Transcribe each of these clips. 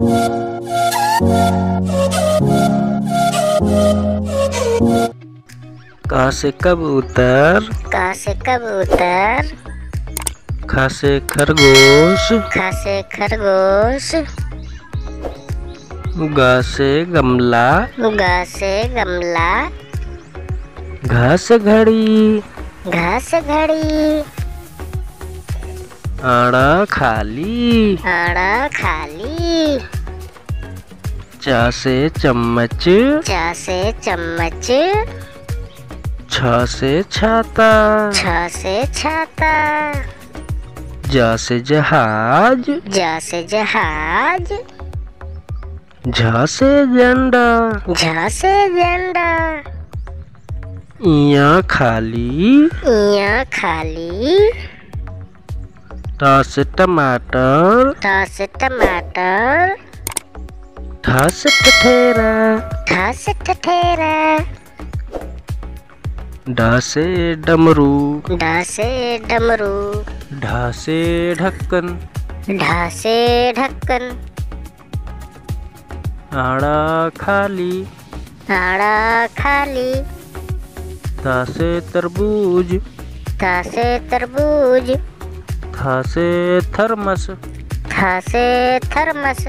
क से कबूतर, क से कबूतर, ख से खरगोश, ख से खरगोश, ग से गमला, ग से गमला, घ से घड़ी, घ से घड़ी, अड़ा खाली, अड़ा खाली, च से चम्मच, च से चम्मच, छ से छाता, छ से छाता, ज से जहाज, ज से जहाज, झ से झंडा, झ से झंडा, इया खाली, इया खाली, ट से टमाटर, ट से टमाटर, ठ से ठठेरा, ठ से ठठेरा, ड से डमरू, ड से डमरू, ढ से ढक्कन, ढ से ढक्कन, आड़ा खाली, आड़ा खाली, त से तरबूज, थ से तरबूज, थ से थर्मस, थ से थर्मस,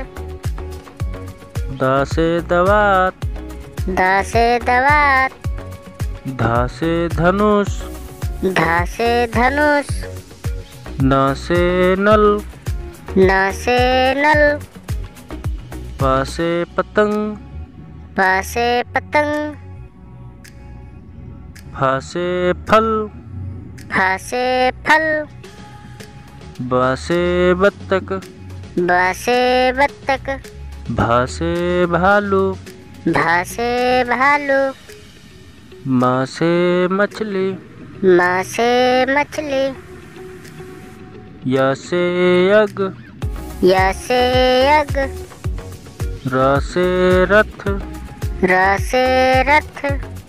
द से दवात, द से दवात, ध से धनुष, ध से धनुष, न से नल, न से नल, प से पतंग, प से पतंग, फ से फल, फ से फल, ब से बत्तख, ब से बत्तख, भ से भालू, भ से भालू, म से मछली, म से मछली, य से यज्ञ, य से यज्ञ, र से रथ, र से रथ,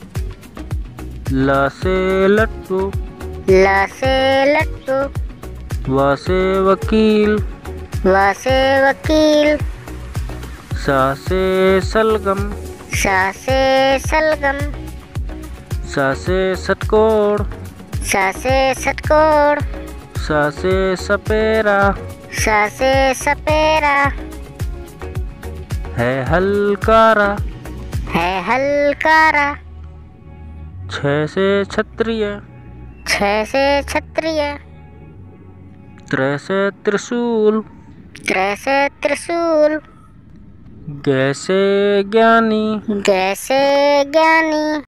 ल से लट्टू, ल से लट्टू, व से वकील, व से वकील, स से सलगम, स से सलगम, स से षटकोण, स से षटकोण, स से सपेरा, स से सपेरा, है हलकारा, है हलकारा, छ से क्षत्रिय, छ से क्षत्रिय, त्र से त्रिशूल, त्र से त्रिशूल, ग से ज्ञानी, ग से ज्ञानी,